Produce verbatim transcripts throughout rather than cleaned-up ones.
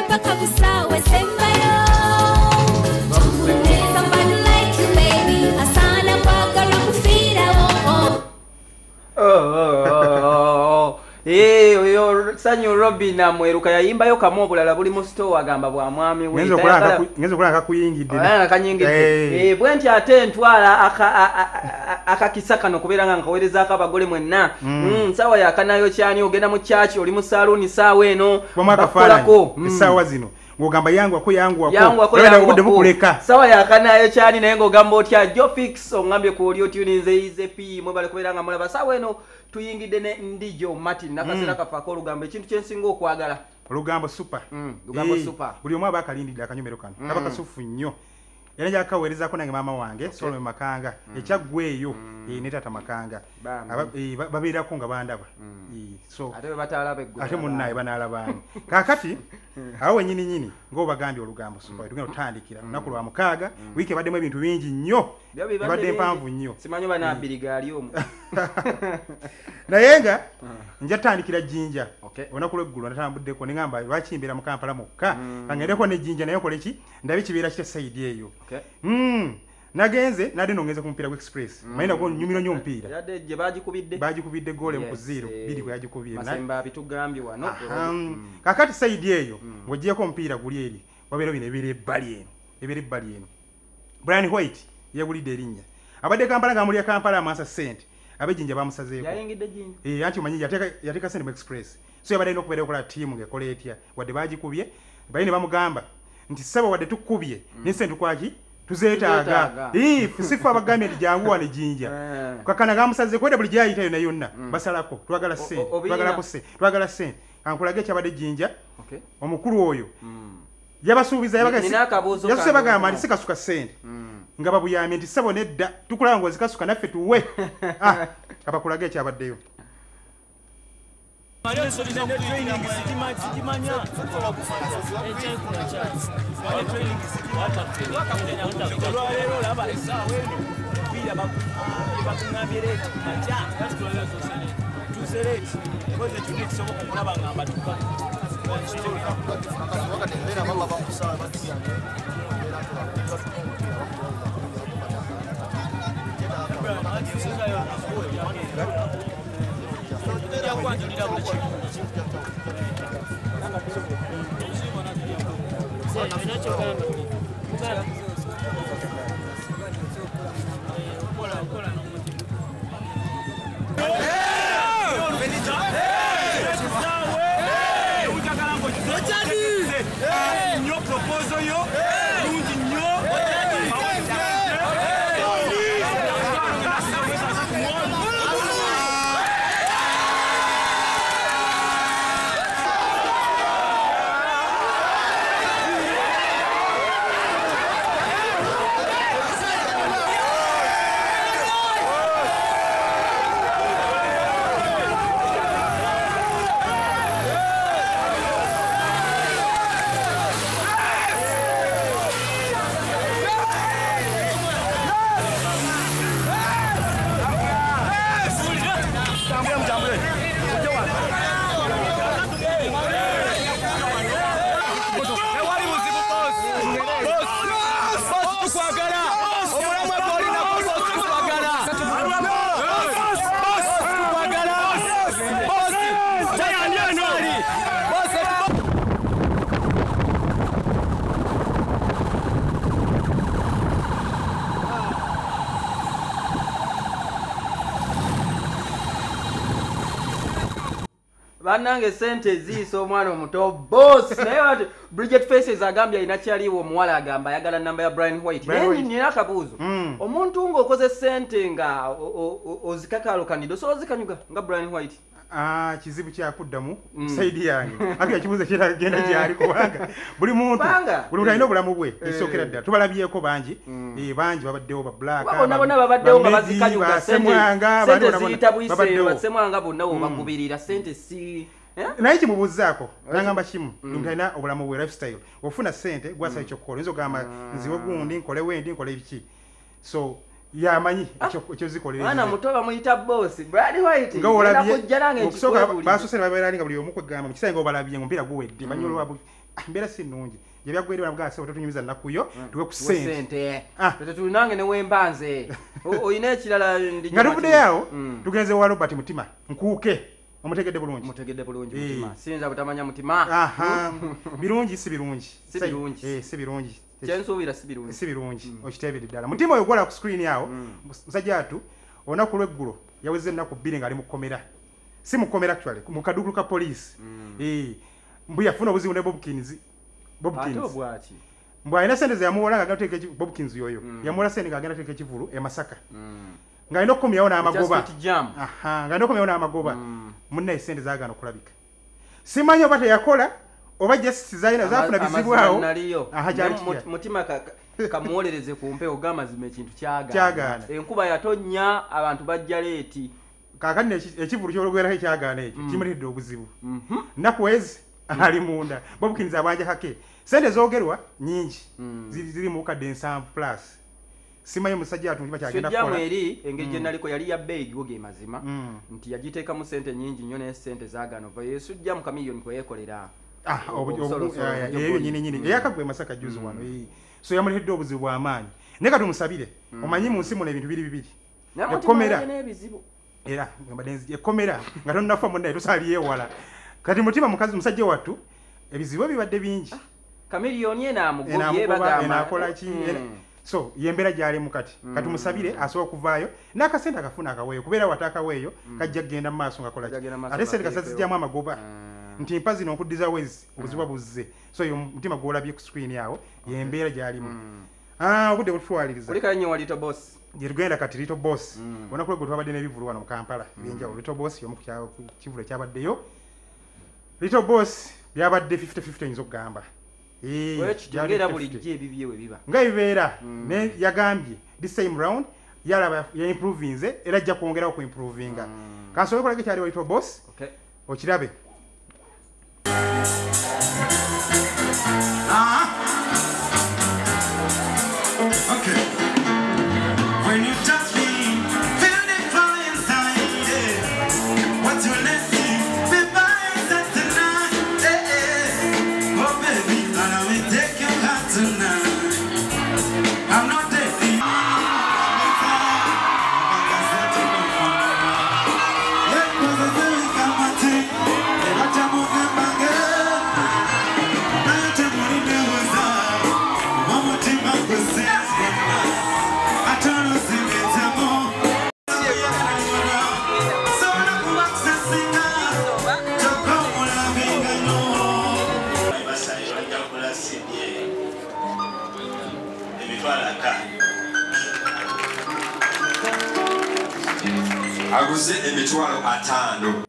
paka busawe sembayo. Somebody like you, baby. Asana kwagala kufira wo. Oh, oh, oh. Eh, oyo Sanyu Robin amweruka yayimbayo kamobulala buli mu store agamba bwa mwami we. Ngenzo kulanga ngenzo kulanga kuyingidde. Ana kanyingidde. Eh, bwenti ate ntwala aka akakisaka no kubeera nga nkawereza akabagole mwenna. Mm, sawa yakanayo kyani ogenda mu chachi oli mu saloni sawa eno. Bakolako sawa zino. Ngogamba yangu ako yangu ako. Yangu ako yangu ako. Sawa yakanayo kyani naye ngogamba otya Jofix ongambye ku audio tuninze ize P mwe bale kubeera nga mulaba sawa eno. Tuyingide ne Ndijo Martin nakasera mm. kafako lugambo ekintu kyensinga okwagala lugambo super mm. lugambo hey. super buli omwa bakalindira akanyomero kano mm. kaba kasufu nnyo era nja kawereza ko nange mama wange okay. Solo makanga mm. ekyagweyo mm. e netata makanga aba e, babira ko nga bandaba mm. e, so ate batalabe gwe ate munnaye banalabani kakati awo nyini nyini ngo bagambye olugambo super mm. tugenda tutandikira mm. nakulwa mukaga mm. wiki bademu ebintu bingi nnyo badde mpanvu nnyo simanyo bana abiriga ali omu nayenga mm. nja tandikira jinja okay. Onakulo eggulu natambudde ko ngamba lwakimbira mu Kampala mukka mm. kangereko ne jinja naye koleki ndabi kibira kite side eyo okay. mm. nagenze nadi nongeze ku mpira ku express mm. maina ko nyumiro nyo mpira yade je bagikubidde bagikubidde gole yes, mu zero eh, bili ko yagikubye na masemba bitugambye wano mm. kakati side eyo mm. ngogiye ko mpira guli eri wabero bine bire bali eno ebire bali eno Brian White yegulide erinnya abadde Kampala nga muri Kampala amasa sente abejinja bamusazeeko yayingidde jinja eh anti manyi yateka yateka sente mu express so yabadde no kubeera okola team ngekole etya wadde bagikubye bayine bamugamba nti sebo wadde tukubye mm. ne sente kwaki tuzeetaaga eh sifa abagambye jangu wane jinja kakana gamusaze kwede buli jayita yona yonna mm. basalako twagala sente twagala ko sente twagala sente ankulage kyabadde jinja okay omukulu oyo mm. yabasuubiza yabaga yasuse bagamba ndi sikasuka sente mm. nga babuyamye nti sebo nedda tukulanga ngo zikasuka naffe tuwe ah abakulage kyabaddeyo Mario Solina training sitima sitimanya kutola kufanya eche kuna chance wale training sitimata waka lero laba sawa wenu bila bakungambireti macha yasitolera zosene tusereti koze tuniki somo kulaba ngamba tuka wakatembera mama bakusala batiya Banange sente ziiso omwana omuto boss naye wati Bridget Faces agambye ina kyaliwo omuwala agamba ayagala namba ya Brian White naye nina akabuuzo mm. omuntu ng'okoze sente nga ozikakalokanidde so ozikanyuga nga Brian White ah kizibu kyakuddamu mm. saidi yange ati yakibuuza kiragenda gyali kubanga buli muntu buli muntu alina obulamu bwe kisokera ddala tubalabyeko bangi mm. eh bangi babaddewo ba black babona bona babaddewo nga bazikanyuga sente sente ziyita buyise basemwanga bonna wo bakubirira sente si naye kimubuuzaako nagamba kimu omuntu alina obulamu bwe lifestyle ofuna sente gwasa ekyokukola nzo gamba nziwe gundi nkole wendi nkole ebiki so yamanyi ekyo zikolera ana mutoba muyita boss Brad White ngawolabye okusoka basose babeera nga buli omu kwegamba mukisango balabye ngompira guwedde manyolo wabu mbeera si nnungi gye byaggweerera bwa sebo tetunyumiza nnakuyo tuwe ku Tuwe ssente sente Ah. tete tulinange ne wembanze O- oyina ekirala ndi nga tuvuddeyo Mm. tugenze wa Robert Mutima nkuuke omutegedde bulungi mutegedde bulungi Eh. mutima siyinza butamanya mutima aha birungi si birungi Si birungi. Eh, si birungi kyensuubira si birungi si birungi okiteebere ddala mutima oyo gwala ku screen awo musajja atu olunaku lw'eggulo yaweze ennaku bbiri ng'ali mu kkomera si mu kkomera actually mu kadukulu ka poliisi Eh, mbu yafuna obuzibu ne Bobkins ate Bobkins obwaki mbw alina sente ze yamuwola nga agenda teeka Bobkins yoyo yamuwola sente ng'agenda teeka ekivulu e Masaka ng'alina okukomyawo n'amagoba Just jam aha ng'alina okukomyawo n'amagoba munnaye sente zaagaana okulabika simanyi oba teyakola oba justice zalina zafuna bizibu awo naliyo Aha, kyali Naye mu- kitya. mutima ka- ka- kamuwolereze ku mpewo g'amazima ekintu Kyagaana. kyagaana enkuba yatonnya abantu bajja leeti kaakati eki- ekivulu kyolugwerako ekyagaana ekyo kimuletedde obuzibu nakuwezi ali munda Bobkins abanja hake sente zoogerwa nyingi ziri ziri mu kadde nsanvu plus simanyi omusajja atu kiba kyagenda sijjamu kukola eri engeri gye naliko yali ya bbeegi go ge mazima nti yagiteekamu sente nyingi nnyo naye sente zaagaana ovayo sujjamu kamiliyoni kwe yeekolera Ah, obu- obu- Obusolosolo, ya- ya- obujjo eyo bw'oli. nyini nyini eyakagwe Masaka juzi wano eh. So yamuletedde obuzibu bw'amaanyi naye kati tumusabire omanyi mu nsi muno ebintu biri bibiri naye mutima ekkomera alina n'ebizibu era ngambadde nzi ekkomera nga tonnafa munnaye tusaaliyo ewala kati mutima mukazi musajja wattu ebizibu bibadde bingi kamiliyoni enaamugo Enaamugoba, byebagamba enaakola ki ena- so yembeera gy'alimu kati kati musabire asobola okuvaayo n'akasente akafuna akaweeyo kubeera wata akaweeyo kajja kgenda mu maaso ngakola Kajja kgenda mu maaso ate sente ngateekewo. kasazijjamu amagoba nti mpa zino okuddiza wezi obuzibu buzze so yo mutima gwolabye ku screen awo yembeera gy'alimu Ah, obudde bututwaliriza kulikala nnyo walito boss gye tugenda kati Little Boss olunaku lwegwe twabadde n'ebivulu wano mu Kampala ebyenjawulo Little Boss y'omu ku kya- ku kivulu ekyabaddeyo Little Boss byabadde fifty fifty oyinza okugamba Eh, wekityo byabadde ng'era fifty fifty. bulijjo ebibye we biba nga bibeera ne yagambye this time round yalaba yaimprovinze era ajja kwongerawo ku improvinga kansobola kolaga ekyaliwo Little Boss okay okirabe Okay. When you touch me, feel the fire inside. Yeah. What's your name? Be by that tonight. Yeah, yeah. Oh baby, allow me take your heart tonight. I'm not dead. aguze emitwalo ataano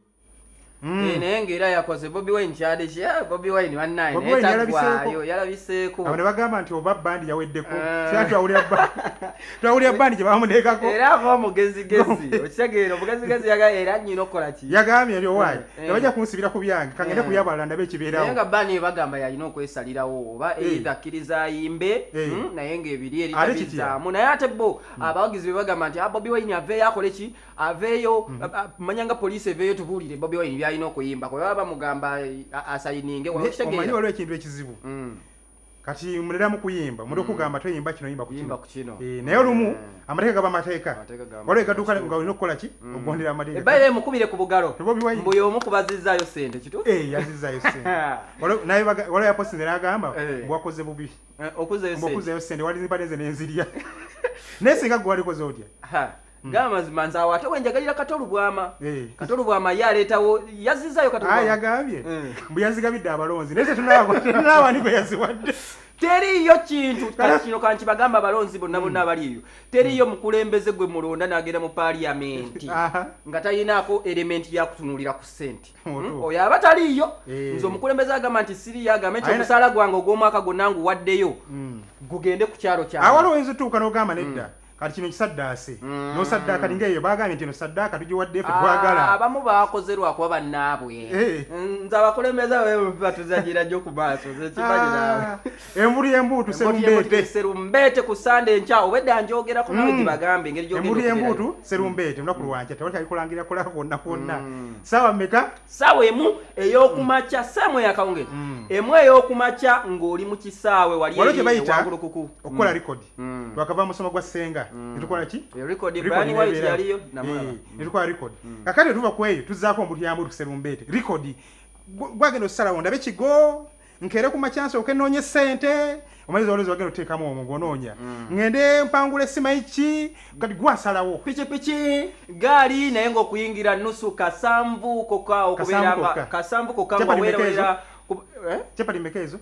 Eh, naye ng'era yakoze Bobi Wine kyade kya Bobi Wine bannaye Bobi naye Wine yalabiseeko. taggwaayo yalabiseeko abo ne bagamba nti oba bandi yaweddeko Eh. kya twawulira bandi twawulira bandi gye bamuneekako era ava omugezigezi okitegeera omugezigezi yaga era nnyina okukola ki yagambye nti owaayi Eh. tebajja kunsibira ku byange kangende Eh. kuyabalala ndabe naye ekibeerawo nga bani bagamba yalina okwesalirawo oba Eh. either akkiriza ayimbe Eh. mm, naye ng'ebiri eri Ate kitya? tabizaamu naye ate bo abawagizi be bagamba nti ah, Bobi Wine aveeyo akole ki aveeyo a- a- manya nga poliisi eveeyo tubuulire Bobi Wine byalina okuyimba kwe baba bamugamba eh, a- asayininge Naye omanyi okitegeera waliwo ekintu ekizibu Mm. kati mulera mu kuyimba muli okugamba toyimba kino yimba ku Yimba kino ku kino. Eh, naye olumu Eh. amateeka gaba mateeka Amateeka gaba waliwo mateeka, egaduuka so. nga olina okukola ki ogondera amateeka ebbaire mukubire ku bugalo Bobi Wine. mbuye omu kubazizzaayo sente kituufu Eh, yazizaayo sente Waliwo- naye baga- waliwo yaposinze n'agamba Eh. bwakoze bubi Eh, okuzayo sente mbuokuzayo sente wali zipaneze nenzirya naye singa gwe walikoze otya Ha, g'amazima nze awo ate wenjagalira katolu bwama Eh. katolu bwama ye aleetawo yazizaayo katolu Ah, bwama yagambye Eh. mbu yazigabidde abalonzi naye tetunaabaani gwe yaziwadde teriiyo kintu kati kino kankibagamba abalonzi bonna bonna abaliiyo teriiyo mukulembeze gwe mulonda n'agenda mu paaliyamenti Aha. nga talinaako elementi yakutunuulira ku ssente Oto. Mm, oyo aba taliiyo Eh. nze omukulembeze agamba nti siriyo agamba nti Ayina- omusaala gwange ogw'omwaka gwonna nguwaddeyo gugende ku kyalo awali kyange oyinza otuuka n'ogamba nedda kati kino kisaddaase n'osaddaaka linga eyo baagambye nti eno saddaaka tugiwadde ffe twagala abamu baakoze lwakuba bannaabwe nze abakulembeze batuzagira nnyo ku maaso zekimanyi naawe embuli embuutu serumbeete serumbeete ku sande enkya obedda njogerako nawe gibagambe engeri embuli embuutu serumbeete olunaku lwankya tewakyali kulangira kulaka kwonna kwonna saawa mmeka saawa emu ey'okumakya saamu eyakawungeri emu ey'okumakya ng'oli mu kisaawe wali wangulukuku okukola rekodi twakava musomo gwa ssenga netukola ki netukola rekodi kakati tuva ku eyo tuzzaako omulyango tuserumbeete rekodi gwagenda osalawo ndabe kigo nkere ku makyansi okenoonye ssente omaliza olwezi wagenda oteekamu omwo ng'onoonya ngende mpangula essimayi ki kati gwasalawo pikipiki gaali naye ng'okuyingira nusu kasanvu koka okubeeranga kasanvu koka ng'oweerera capati mmeka ezo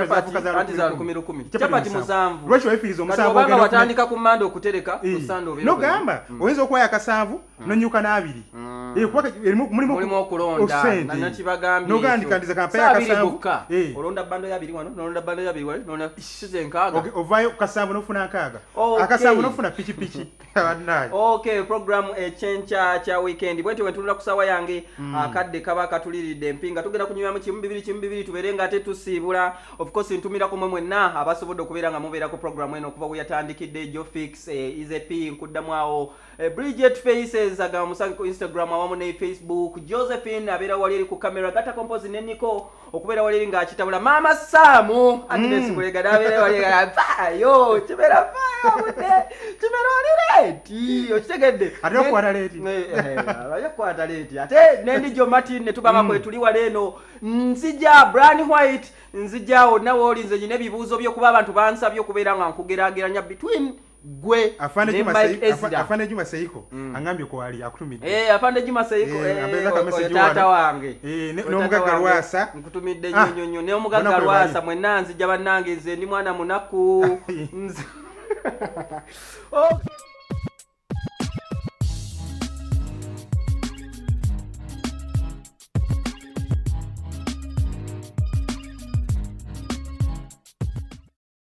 capati musanvu lwaki wayifiriza omusanvu obanga watandika ku mmande okutereka kusande obeera nogamba oyinza okuwayo akasanvu nonyuka n'abiri mulimu okulonda nogandikandiza kampaya akasanvu olonda bando yabiri wano nolonda bando yabiri wano nona size nkaaga ovaayo kasanvu nofuna nkaaga akasanvu nofuna pikipiki abannaye okay program ekyenkya kya weekend bwenti wentunula ku ssaawa yange akadde kaba katuliridde empinga tugenda kunywamu kimu bibiri kimu bibiri tubeere nga ate tusiibula of course ntumira kumwe mwenna abasobodde okubeera nga mubeera ku program eno okuva weyatandikidde jofix ezep nkuddamu awo Bridget Faces agamba musange ku Instagram awamu ne Facebook Josephine abeera wali eri ku camera gata compose ne Nico okubeera wali eri ng'akitabula Mama Samu Agnes Kulega dabeera wali yo kibeera fayo bude kibeera wali leti okitegedde ate okwata leti abaye kwata leti ate nendi Jo Martin ne tubanga kwe tuli wali eno nzija Brian White nzija onna woli nze nyine ebibuuzo by'okuba abantu bansabye okubeera nga nkugeraageranya between gwe afande Juma Seiko angambye ko ali akutumidde eh afande Juma Seiko eh tata wange n'omugagga Lwasa nkutumidde nnyonyonyo ne omugagga Lwasa mwenna nzija bannange nze ndi mwana munaku oh